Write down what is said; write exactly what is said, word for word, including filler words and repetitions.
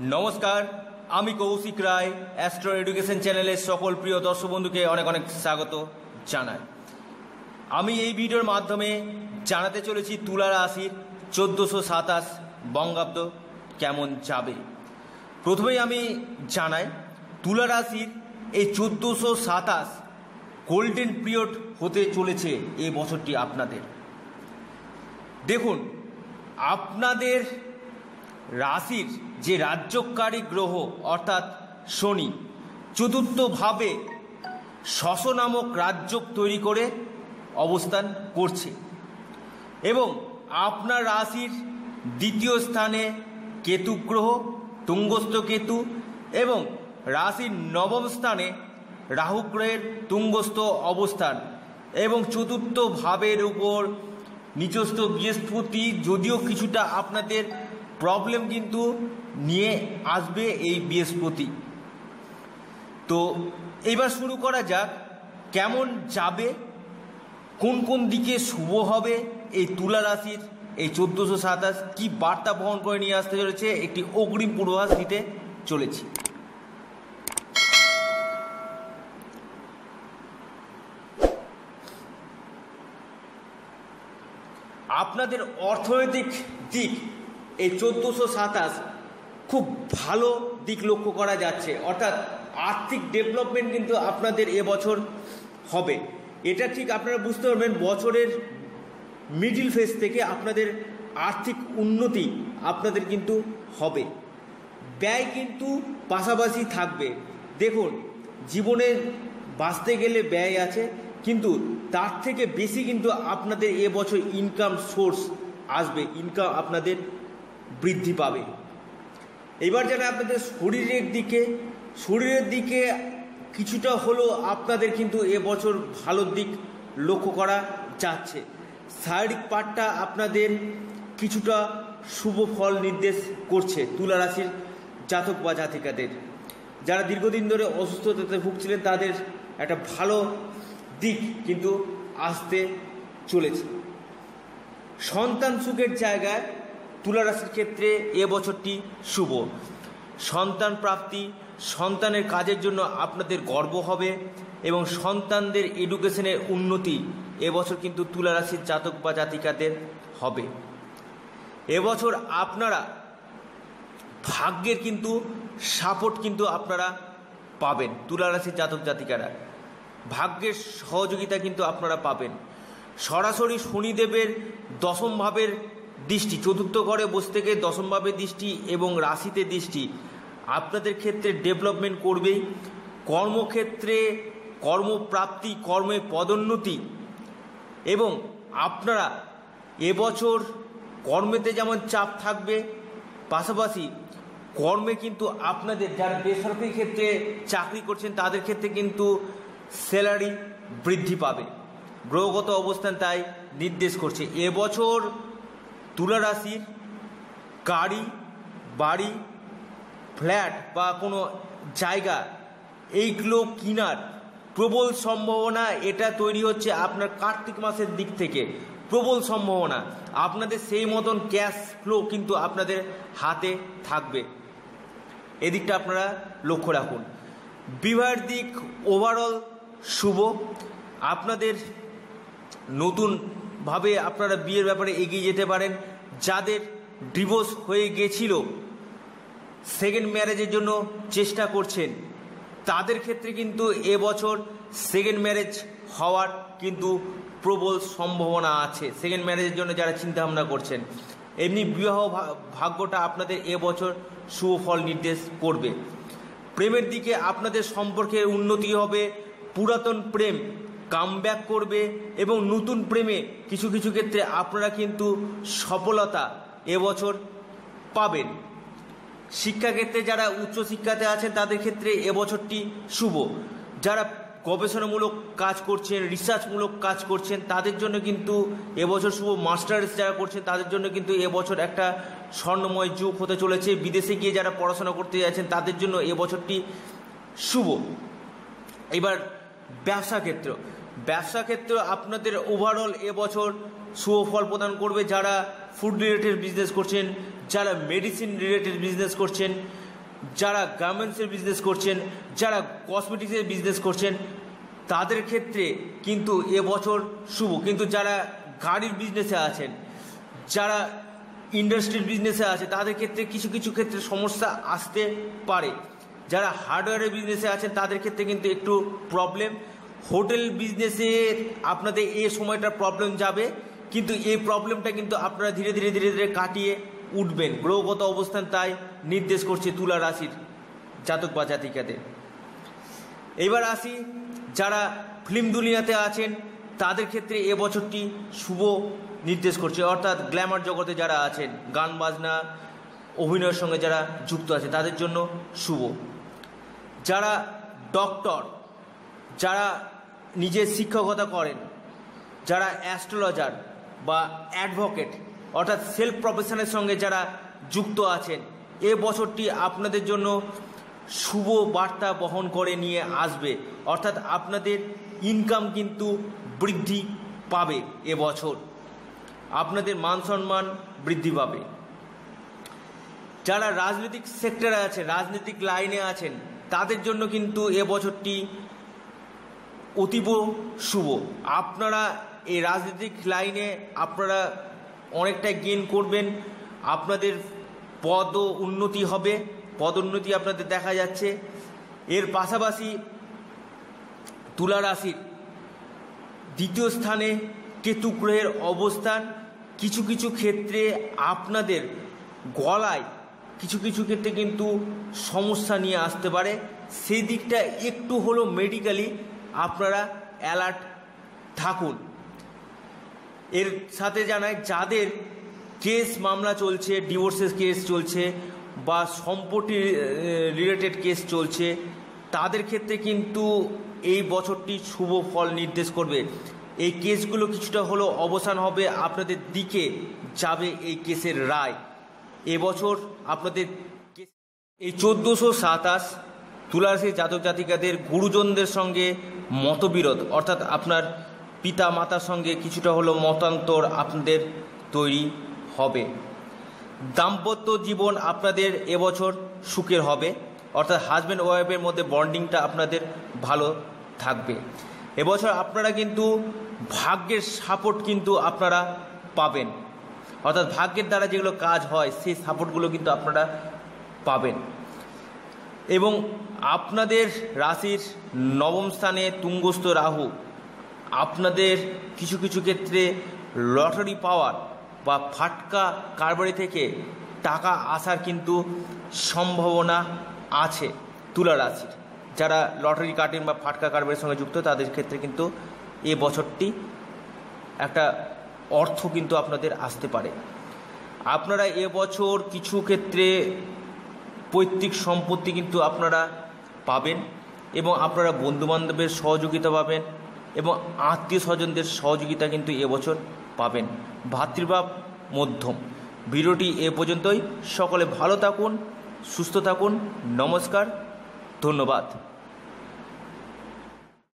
নমস্কার, আমি কৌশিক রায় astro education চ্যানেলের সকল প্রিয় দর্শক বন্ধুকে অনেক অনেক স্বাগত জানাই। আমি এই ভিডিওর মাধ্যমে জানাতে চলেছি তুলা রাশির চোদ্দোশো সাতাশ বঙ্গাব্দ কেমন যাবে। প্রথমেই আমি জানাই তুলা রাশির এই চোদ্দোশো সাতাশ গোল্ডেন পিরিয়ড হতে চলেছে এই বছরটি আপনাদের। দেখুন, আপনাদের রাশির যে রাজ্যকারী গ্রহ অর্থাৎ শনি চতুর্থভাবে শশ নামক রাজযোগ তৈরি করে অবস্থান করছে এবং আপনার রাশির দ্বিতীয় স্থানে কেতু গ্রহ, তুঙ্গস্থ কেতু, এবং রাশির নবম স্থানে রাহু গ্রহের তুঙ্গস্থ অবস্থান এবং চতুর্থ ভাবের উপর নিচস্থ বৃহস্পতি যদিও কিছুটা আপনাদের প্রবলেম কিন্তু নিয়ে আসবে এই বৃহস্পতি। তো এবার শুরু করা যাক, কেমন যাবে, কোন কোন দিকে শুভ হবে এই তুলা রাশির এই চোদ্দোশো সাতাশ, কি বার্তা বহন করে নিয়ে আসতে চলেছে একটি অগ্রিম পূর্বাভাস দিতে চলেছি। আপনাদের অর্থনৈতিক দিক এই চোদ্দোশো সাতাশ খুব ভালো দিক লক্ষ্য করা যাচ্ছে, অর্থাৎ আর্থিক ডেভেলপমেন্ট কিন্তু আপনাদের এবছর হবে। এটা ঠিক আপনারা বুঝতে পারবেন, বছরের মিডিল ফেজ থেকে আপনাদের আর্থিক উন্নতি আপনাদের কিন্তু হবে। ব্যয় কিন্তু পাশাপাশি থাকবে। দেখুন, জীবনে বাঁচতে গেলে ব্যয় আছে, কিন্তু তার থেকে বেশি কিন্তু আপনাদের এবছর ইনকাম সোর্স আসবে, ইনকাম আপনাদের বৃদ্ধি পাবে। এবার যারা আপনাদের শরীরের দিকে শরীরের দিকে কিছুটা হলেও আপনাদের কিন্তু এবছর ভালো দিক লক্ষ্য করা যাচ্ছে। শারীরিক পার্টটা আপনাদের কিছুটা শুভ ফল নির্দেশ করছে তুলা রাশির জাতক বা জাতিকাদের। যারা দীর্ঘদিন ধরে অসুস্থতাতে ভুগছিলেন তাদের একটা ভালো দিক কিন্তু আসতে চলেছে। সন্তান সুখের জায়গায় তুলা রাশির ক্ষেত্রে এ বছরটি শুভ। সন্তান প্রাপ্তি, সন্তানের কাজের জন্য আপনাদের গর্ব হবে এবং সন্তানদের এডুকেশনের উন্নতি এবছর কিন্তু তুলা রাশির জাতক বা জাতিকাদের হবে। এবছর আপনারা ভাগ্যের কিন্তু সাপোর্ট কিন্তু আপনারা পাবেন। তুলা রাশির জাতক জাতিকারা ভাগ্যের সহযোগিতা কিন্তু আপনারা পাবেন। সরাসরি শনিদেবের দশম ভাবের দৃষ্টি, চতুর্থ ঘরে বসে থেকে দশম ভাবের দৃষ্টি এবং রাশিতে দৃষ্টি আপনাদের ক্ষেত্রে ডেভেলপমেন্ট করবেই। কর্মক্ষেত্রে কর্মপ্রাপ্তি, কর্মে পদোন্নতি এবং আপনারা এবছর কর্মেতে যেমন চাপ থাকবে, পাশাপাশি কর্মে কিন্তু আপনাদের যারা বেসরকারি ক্ষেত্রে চাকরি করছেন তাদের ক্ষেত্রে কিন্তু স্যালারি বৃদ্ধি পাবে। গ্রহগত অবস্থান তাই নির্দেশ করছে এবছর তুলা রাশির গাড়ি, বাড়ি, ফ্ল্যাট বা কোনো জায়গা এইগুলো কেনার প্রবল সম্ভাবনা এটা তৈরি হচ্ছে আপনার কার্তিক মাসের দিক থেকে। প্রবল সম্ভাবনা আপনাদের সেই মতন ক্যাশ ফ্লো কিন্তু আপনাদের হাতে থাকবে, এদিকটা আপনারা লক্ষ্য রাখুন। বিবাহের দিক ওভারঅল শুভ। আপনাদের নতুনভাবে আপনারা বিয়ের ব্যাপারে এগিয়ে যেতে পারেন। যাদের ডিভোর্স হয়ে গেছিল, সেকেন্ড ম্যারেজের জন্য চেষ্টা করছেন, তাদের ক্ষেত্রে কিন্তু এবছর সেকেন্ড ম্যারেজ হওয়ার কিন্তু প্রবল সম্ভাবনা আছে। সেকেন্ড ম্যারেজের জন্য যারা চিন্তা ভাবনা করছেন, এমনি বিবাহ ভাগ্যটা আপনাদের এবছর শুভ ফল নির্দেশ করবে। প্রেমের দিকে আপনাদের সম্পর্কের উন্নতি হবে। পুরাতন প্রেম কামব্যাক করবে এবং নতুন প্রেমে কিছু কিছু ক্ষেত্রে আপনারা কিন্তু সফলতা এবছর পাবেন। শিক্ষাক্ষেত্রে যারা উচ্চশিক্ষাতে আছেন তাদের ক্ষেত্রে এবছরটি শুভ। যারা গবেষণামূলক কাজ করছেন, রিসার্চমূলক কাজ করছেন তাদের জন্য কিন্তু এবছর শুভ। মাস্টার্স যারা করছেন তাদের জন্য কিন্তু এবছর একটা স্বর্ণময় যুগ হতে চলেছে। বিদেশে গিয়ে যারা পড়াশোনা করতে যাচ্ছেন তাদের জন্য এবছরটি শুভ। এবার ব্যবসা ক্ষেত্র ব্যবসা ক্ষেত্র আপনাদের ওভারঅল এবছর শুভ ফল প্রদান করবে। যারা ফুড রিলেটেড বিজনেস করছেন, যারা মেডিসিন রিলেটেড বিজনেস করছেন, যারা গার্মেন্টসের বিজনেস করছেন, যারা কসমেটিক্সের বিজনেস করছেন, তাদের ক্ষেত্রে কিন্তু এবছর শুভ। কিন্তু যারা গাড়ির বিজনেসে আছেন, যারা ইন্ডাস্ট্রির বিজনেসে আছে, তাদের ক্ষেত্রে কিছু কিছু ক্ষেত্রে সমস্যা আসতে পারে। যারা হার্ডওয়্যারের বিজনেসে আছেন তাদের ক্ষেত্রে কিন্তু একটু প্রবলেম। হোটেল বিজনেসে আপনাদের এই সময়টা প্রবলেম যাবে, কিন্তু এই প্রবলেমটা কিন্তু আপনারা ধীরে ধীরে ধীরে ধীরে কাটিয়ে উঠবেন। গ্রহগত অবস্থান তাই নির্দেশ করছে তুলা রাশির জাতক বা জাতিকাদের। এবার আসি যারা ফিল্ম দুনিয়াতে আছেন, তাদের ক্ষেত্রে এ বছরটি শুভ নির্দেশ করছে, অর্থাৎ গ্ল্যামার জগতে যারা আছেন, গান বাজনা অভিনয়ের সঙ্গে যারা যুক্ত আছে, তাদের জন্য শুভ। যারা ডক্টর, যারা নিজে শিক্ষকতা করেন, যারা অ্যাস্ট্রোলজার বা অ্যাডভোকেট অর্থাৎ সেলফ প্রফেশনের সঙ্গে যারা যুক্ত আছেন, এ বছরটি আপনাদের জন্য শুভ বার্তা বহন করে নিয়ে আসবে। অর্থাৎ আপনাদের ইনকাম কিন্তু বৃদ্ধি পাবে এবছর, আপনাদের মান সম্মান বৃদ্ধি পাবে। যারা রাজনৈতিক সেক্টরে আছেন, রাজনৈতিক লাইনে আছেন, তাদের জন্য কিন্তু এ বছরটি অতীব শুভ। আপনারা এই রাজনৈতিক লাইনে আপনারা অনেকটাই গেইন করবেন, আপনাদের পদ উন্নতি হবে, পদোন্নতি আপনাদের দেখা যাচ্ছে। এর পাশাপাশি তুলা রাশির দ্বিতীয় স্থানে কেতু গ্রহের অবস্থান কিছু কিছু ক্ষেত্রে আপনাদের গলায় কিছু কিছু ক্ষেত্রে কিন্তু সমস্যা নিয়ে আসতে পারে। সেই দিকটা একটু হলেও মেডিকেলি আপনারা অ্যালার্ট থাকুন। এর সাথে জানায় যাদের কেস মামলা চলছে, ডিভোর্সের কেস চলছে বা সম্পত্তি রিলেটেড কেস চলছে, তাদের ক্ষেত্রে কিন্তু এই বছরটি শুভ ফল নির্দেশ করবে। এই কেসগুলো কিছুটা হলেও অবসান হবে, আপনাদের দিকে যাবে এই কেসের রায়। এবছর আপনাদের এই চোদ্দোশো সাতাশ তুলারাশির জাতক জাতিকাদের গুরুজনদের সঙ্গে মতবিরোধ, অর্থাৎ আপনার পিতা মাতার সঙ্গে কিছুটা হলেও মতান্তর আপনাদের তৈরি হবে। দাম্পত্য জীবন আপনাদের এবছর সুখের হবে, অর্থাৎ হাজব্যান্ড ওয়াইফের মধ্যে বন্ডিংটা আপনাদের ভালো থাকবে। এবছর আপনারা কিন্তু ভাগ্যের সাপোর্ট কিন্তু আপনারা পাবেন, অর্থাৎ ভাগ্যের দ্বারা যেগুলো কাজ হয় সেই সাপোর্টগুলো কিন্তু আপনারা পাবেন। এবং আপনাদের রাশির নবম স্থানে তুঙ্গস্থ রাহু আপনাদের কিছু কিছু ক্ষেত্রে লটারি পাওয়ার বা ফাটকা কারবারি থেকে টাকা আসার কিন্তু সম্ভাবনা আছে। তুলা রাশির যারা লটারি কাটেন বা ফাটকা কারবারির সঙ্গে যুক্ত, তাদের ক্ষেত্রে কিন্তু এ বছরটি একটা অর্থ কিন্তু আপনাদের আসতে পারে। আপনারা এবছর কিছু ক্ষেত্রে পৈতৃক সম্পত্তি কিন্তু আপনারা পাবেন এবং আপনারা বন্ধুবান্ধবের সহযোগিতা পাবেন এবং আত্মীয় স্বজনদের সহযোগিতা কিন্তু এবছর পাবেন। ভাতৃভাব মধ্যম। ভিডিওটি এ পর্যন্তই। সকলে ভালো থাকুন, সুস্থ থাকুন। নমস্কার, ধন্যবাদ।